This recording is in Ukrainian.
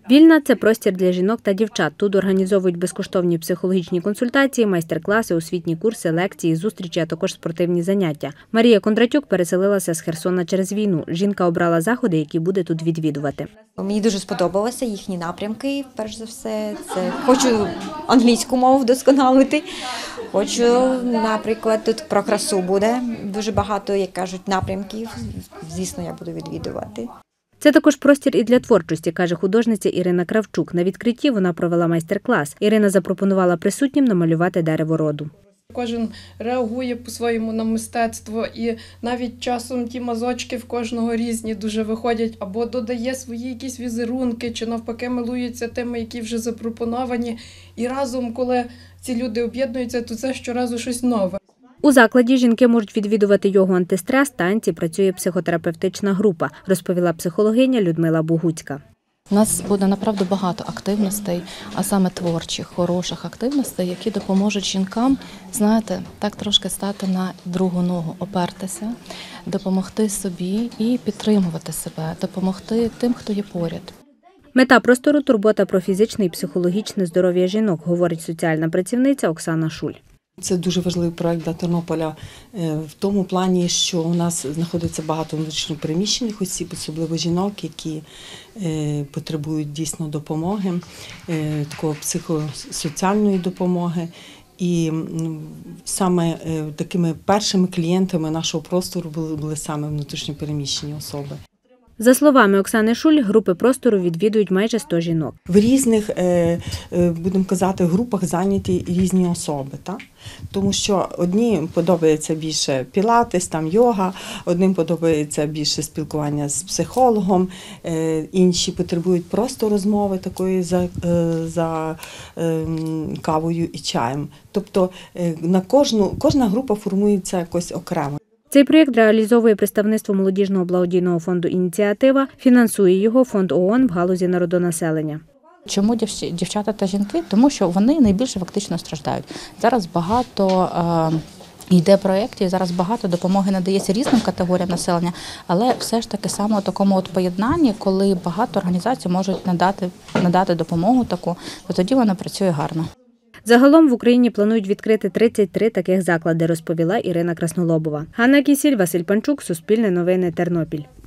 Вільна – це простір для жінок та дівчат. Тут організовують безкоштовні психологічні консультації, майстер-класи, освітні курси, лекції, зустрічі, а також спортивні заняття. Марія Кондратюк переселилася з Херсона через війну. Жінка обрала заходи, які буде тут відвідувати. Мені дуже сподобалися їхні напрямки, перш за все. Хочу англійську мову вдосконалити. Хочу, наприклад, тут про красу буде. Дуже багато, як кажуть, напрямків. Звісно, я буду відвідувати. Це також простір і для творчості, каже художниця Ірина Кравчук. На відкритті вона провела майстер-клас. Ірина запропонувала присутнім намалювати дерево роду. Кожен реагує по-своєму на мистецтво, і навіть часом ті мазочки в кожного різні дуже виходять, або додає свої якісь візерунки, чи навпаки милується тими, які вже запропоновані. І разом, коли ці люди об'єднуються, то це щоразу щось нове. У закладі жінки можуть відвідувати йогу антистрес, танці, працює психотерапевтична група, розповіла психологиня Людмила Бугуцька. У нас буде направду багато активностей, а саме творчих, хороших активностей, які допоможуть жінкам, знаєте, так трошки стати на другу ногу, опертися, допомогти собі і підтримувати себе, допомогти тим, хто є поряд. Мета простору – турбота про фізичне і психологічне здоров'я жінок, говорить соціальна працівниця Оксана Шуль. Це дуже важливий проект для Тернополя в тому плані, що у нас знаходиться багато внутрішньо переміщених осіб, особливо жінок, які потребують дійсно допомоги, такої психосоціальної допомоги. І саме такими першими клієнтами нашого простору були саме внутрішньо переміщені особи. За словами Оксани Шуль, групи простору відвідують майже 100 жінок. В різних, будемо казати, групах зайняті різні особи. Так? Тому що одні подобається більше пілатес, там йога, одним подобається більше спілкування з психологом, інші потребують просто розмови такої за кавою і чаєм. Тобто кожна група формується якось окремо. Цей проєкт реалізовує представництво молодіжного благодійного фонду «Ініціатива», фінансує його фонд ООН в галузі народонаселення. Чому дівчата та жінки? Тому що вони найбільше фактично страждають. Зараз багато йде проєктів, зараз багато допомоги надається різним категоріям населення, але все ж таки саме у такому поєднанні, коли багато організацій можуть надати допомогу таку, то тоді вона працює гарно. Загалом в Україні планують відкрити 33 таких заклади, розповіла Ірина Краснолобова. Ганна Кісіль, Василь Панчук, Суспільне новини, Тернопіль.